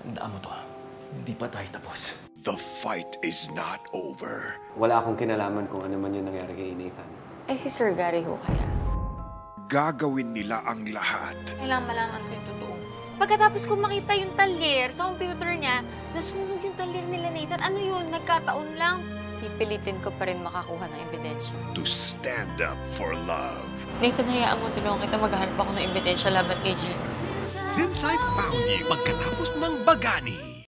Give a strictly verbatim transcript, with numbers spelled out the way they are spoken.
Tandaan mo to. Hindi pa tayo tapos. The fight is not over. Wala akong kinalaman kung ano man yung nangyari kay Nathan. Ay, si Sir Gary ho kaya? Gagawin nila ang lahat. Kailangan malaman ko yung totoo. Pagkatapos ko makita yung talyer sa computer niya, nasunog yung talyer nila Nathan. Ano yun? Nagkataon lang. Pipilitin ko pa rin makakuha ng ebidensya. To stand up for love. Nathan, hayaan mo, tulungan kita. Maghanap ako ng ebidensya laban kay Gina. Since I Found You, pagkatapos ng Bagani.